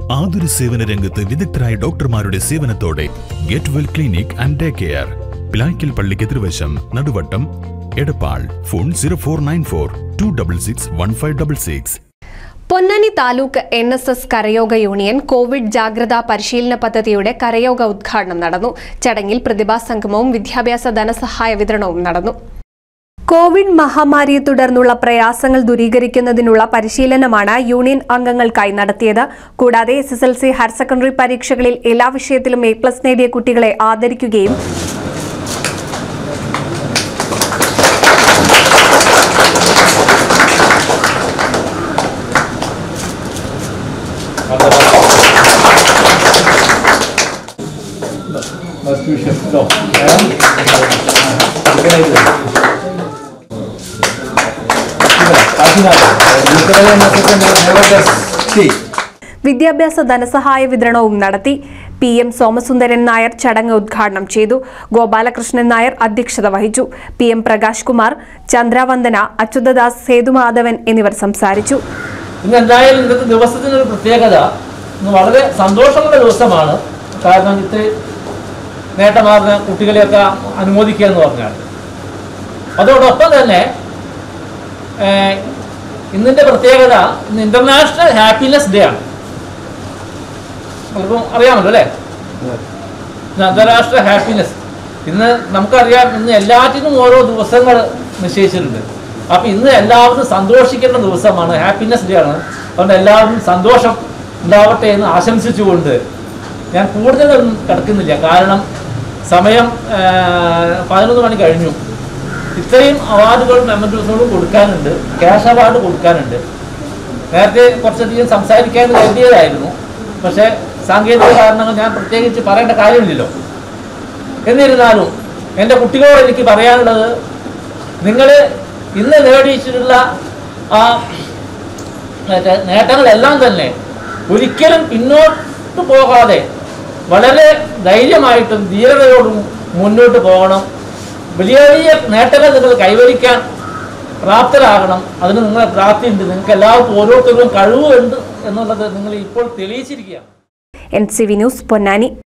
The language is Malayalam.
ആതുര സേവന രംഗത്ത് വിദഗ്ധരായ ഡോക്ടർമാരുടെ സേവനത്തോടെ get well clinic and day care, Pilaykkal പള്ളിക്ക് എതിർവശം, നടുവട്ടം, എടപ്പാൾ. ഫോൺ 0494-266-1566. പൊന്നാനി താലൂക്ക് NSS കരയോഗ യൂണിയൻ കോവിഡ് ജാഗ്രതാ പരിശീലന പദ്ധതിയുടെ കരയോഗ ഉദ്ഘാടനം നടന്നു. ചടങ്ങിൽ പ്രതിഭാ സംഗമവും വിദ്യാഭ്യാസ ധനസഹായ വിതരണവും നടന്നു. കോവിഡ് മഹാമാരിയെ തുടർന്നുള്ള പ്രയാസങ്ങൾ ദൂരീകരിക്കുന്നതിനുള്ള പരിശീലനമാണ് യൂണിയൻ അംഗങ്ങൾക്കായി നടത്തിയത്. കൂടാതെ SSLC ഹയർ സെക്കൻഡറി പരീക്ഷകളിൽ എല്ലാ വിഷയത്തിലും A+ നേടിയ കുട്ടികളെ ആദരിക്കുകയും വിദ്യാഭ്യാസ ധനസഹായ വിതരണവും നടത്തി. PM സോമസുന്ദരൻ നായർ ചടങ്ങ് ഉദ്ഘാടനം ചെയ്തു. ഗോപാലകൃഷ്ണൻ നായർ അധ്യക്ഷത വഹിച്ചു. PM പ്രകാശ് കുമാർ, ചന്ദ്രവന്ദന, അച്യുതദാസ്, സേതുമാധവൻ എന്നിവർ സംസാരിച്ചു. എന്തായാലും ഇന്നത്തെ ദിവസത്തിനൊരു പ്രത്യേകത, വളരെ സന്തോഷമുള്ള ദിവസമാണ്. കാരണം ഇത്ര നേട്ടമാർന്ന കുട്ടികളെയൊക്കെ അനുമോദിക്കുക എന്ന് പറഞ്ഞാൽ, അതോടൊപ്പം തന്നെ ഇന്നിൻ്റെ പ്രത്യേകത ഇന്ന് ഇന്റർനാഷണൽ ഹാപ്പിനെസ് ഡേ ആണ്. പലർക്കും അറിയാമല്ലോ അല്ലേ, അന്താരാഷ്ട്ര ഹാപ്പിനെസ്. ഇന്ന് നമുക്കറിയാം, ഇന്ന് എല്ലാറ്റിനും ഓരോ ദിവസങ്ങൾ നിശ്ചയിച്ചിട്ടുണ്ട്. അപ്പം ഇന്ന് എല്ലാവരും സന്തോഷിക്കേണ്ട ദിവസമാണ്, ഹാപ്പിനെസ് ഡേ ആണ്. അതുകൊണ്ട് എല്ലാവരും സന്തോഷം ഉണ്ടാവട്ടെ എന്ന് ആശംസിച്ചുകൊണ്ട് ഞാൻ കൂടുതലൊന്നും കിടക്കുന്നില്ല. കാരണം സമയം 11 മണി കഴിഞ്ഞു. ഇത്രയും അവാർഡുകളും മെമ്മന്റോസുകളും കൊടുക്കാനുണ്ട്, ക്യാഷ് അവാർഡ് കൊടുക്കാനുണ്ട്. നേരത്തെ കുറച്ചധികം സംസാരിക്കാൻ കരുതിയതായിരുന്നു, പക്ഷേ സാങ്കേതിക കാരണങ്ങൾ ഞാൻ പ്രത്യേകിച്ച് പറയേണ്ട കാര്യമില്ലല്ലോ. എന്നിരുന്നാലും എൻ്റെ കുട്ടികളോട് എനിക്ക് പറയാനുള്ളത്, നിങ്ങൾ ഇന്ന് നേടിയിട്ടുള്ള ആ നേട്ടങ്ങളെല്ലാം തന്നെ ഒരിക്കലും പിന്നോട്ട് പോകാതെ വളരെ ധൈര്യമായിട്ടും ധീരതയോടും മുന്നോട്ട് പോകണം. വലിയ വലിയ നേട്ടങ്ങൾ നിങ്ങൾ കൈവരിക്കാൻ പ്രാപ്തരാകണം. അതിന് നിങ്ങളെ പ്രാപ്തിയുണ്ട്. നിങ്ങൾക്ക് എല്ലാവർക്കും ഓരോരുത്തർക്കും കഴിവുണ്ട് എന്നുള്ളത് നിങ്ങൾ ഇപ്പോൾ തെളിയിച്ചിരിക്കുകയാണ്. NCV news, Ponnani.